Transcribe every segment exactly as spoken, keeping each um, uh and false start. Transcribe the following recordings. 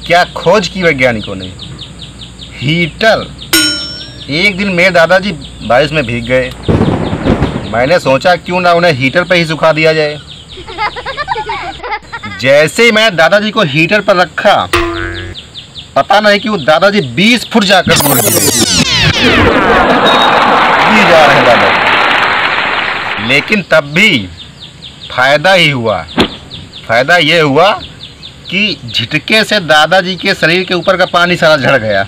क्या खोज की वैज्ञानिकों ने, हीटर। एक दिन मेरे दादाजी बारिश में भीग गए। मैंने सोचा क्यों ना उन्हें हीटर पर ही सुखा दिया जाए। जैसे ही मैं दादाजी को हीटर पर रखा, पता नहीं कि वो दादाजी बीस फुट जाकर दूर गिरे। जा रहे दादाजी, लेकिन तब भी फायदा ही हुआ। फायदा ये हुआ कि झटके से दादाजी के शरीर के ऊपर का पानी सारा झड़ गया।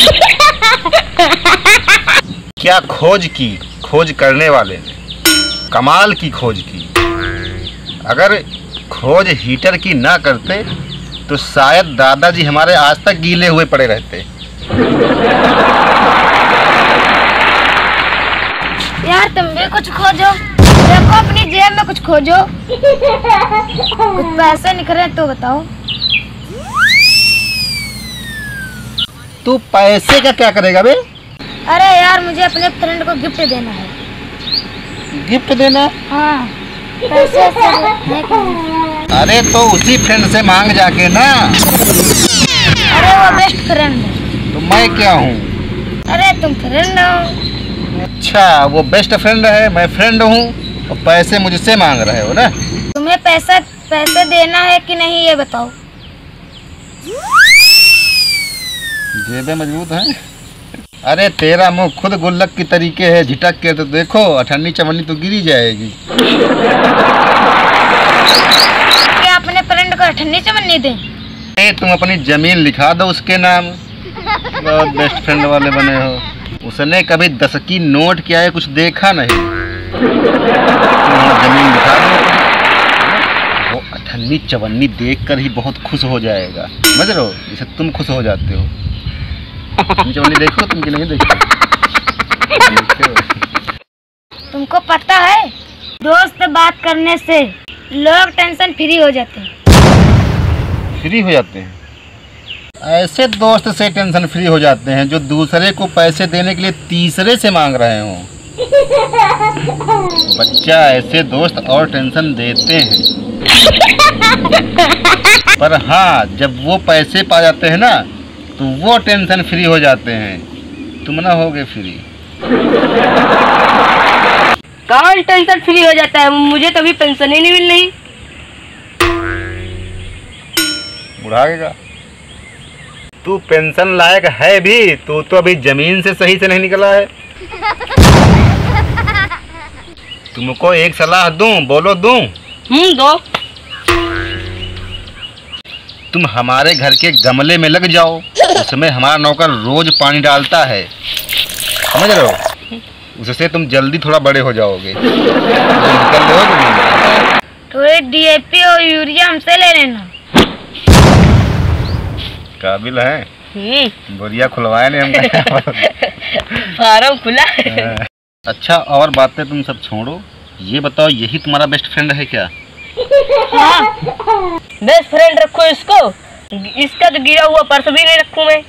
क्या खोज की, खोज करने वाले ने कमाल की खोज की। अगर खोज हीटर की ना करते तो शायद दादाजी हमारे आज तक गीले हुए पड़े रहते। यार तुम भी कुछ खोजो, देखो अपनी जेब में कुछ खोजो। कुछ पैसे निकले तो बताओ। तू पैसे का क्या करेगा बे? अरे यार मुझे अपने फ्रेंड को गिफ्ट देना है। गिफ्ट देना? हाँ, पैसे से है कि? अरे तो उसी फ्रेंड से मांग जाके ना। अरे वो बेस्ट फ्रेंड है। तो मैं क्या हूँ? अरे तुम फ्रेंड हो। अच्छा, वो बेस्ट फ्रेंड है, मैं फ्रेंड हूँ और पैसे मुझसे मांग रहे हो ना? तुम्हें पैसा पैसे देना है कि नहीं ये बताओ। जेबें मजबूत हैं। अरे तेरा मुंह खुद गुल्लक की तरीके है, झिटक के तो देखो, अठन्नी चवन्नी तो गिरी जाएगी। क्या अपने फ्रेंड को अठन्नी चवन्नी दें? ए, तुम अपनी जमीन लिखा दो उसके नाम। बहुत बेस्ट फ्रेंड वाले बने हो। उसने कभी दस की नोट किया है, कुछ देखा नहीं। जमीन लिखा दो, वो अठन्नी चवन्नी देखकर ही बहुत खुश हो जाएगा। समझ रहे हो, जैसे तुम खुश हो जाते हो। चवन्नी देखो तुम कि नहीं देखो? तुमको पता है दोस्त बात करने से लोग टेंशन फ्री हो जाते हैं। फ्री हो जाते हैं? ऐसे दोस्त से टेंशन फ्री हो जाते हैं जो दूसरे को पैसे देने के लिए तीसरे से मांग रहे हों। बच्चा, ऐसे दोस्त और टेंशन देते हैं। पर हाँ, जब वो पैसे पा जाते हैं ना तो वो टेंशन फ्री हो जाते हैं। तुम ना होगे फ्री। कौन टेंशन फ्री हो जाता है? मुझे तो अभी पेंशन ही नहीं मिल रही। बुढ़ाएगा। तू पेंशन लायक है भी, तू तो अभी जमीन से सही से नहीं निकला है। तुमको एक सलाह दूं, बोलो दूं? हम्म दो। तुम हमारे घर के गमले में लग जाओ, उसमें हमारा नौकर रोज पानी डालता है। समझ रहे हो? उससे तुम जल्दी थोड़ा बड़े हो जाओगे। निकल रहे हो? थोड़े डी ए पी और यूरिया हमसे ले लेना। काबिल है। हम्म। बोरिया खुलवाए नहीं हमको। फार्म खुला। अच्छा, और बातें तुम सब छोड़ो, ये बताओ, यही तुम्हारा बेस्ट फ्रेंड है क्या? हाँ, बेस्ट फ्रेंड रखो इसको। इसका तो गिरा हुआ पर्स भी नहीं रखूं मैं।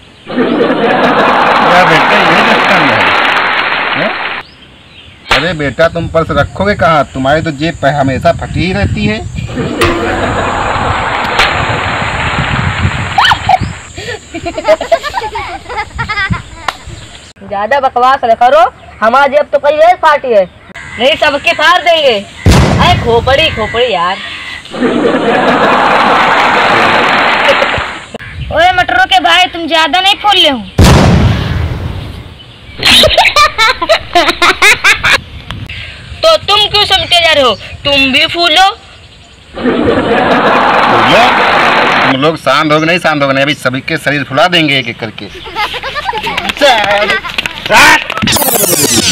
क्या बेटा, ये बेस्ट फ्रेंड है? है? अरे बेटा, तुम पर्स रखोगे कहाँ? तुम्हारी तो जेब हमेशा फटी ही रहती है। ज्यादा बकवास न करो, हमारी जेब तो कई है फाटी है, नहीं सबके फाड़ देंगे। अरे खोपड़ी खोपड़ी यार। ओए मटरों के भाई, तुम ज्यादा नहीं फूल ले हो। तो तुम क्यों समझे जा रहे हो? तुम भी फूलो। तुम लोग शांत हो गए? नहीं शांत हो गए? अभी सभी के शरीर फुला देंगे एक एक करके।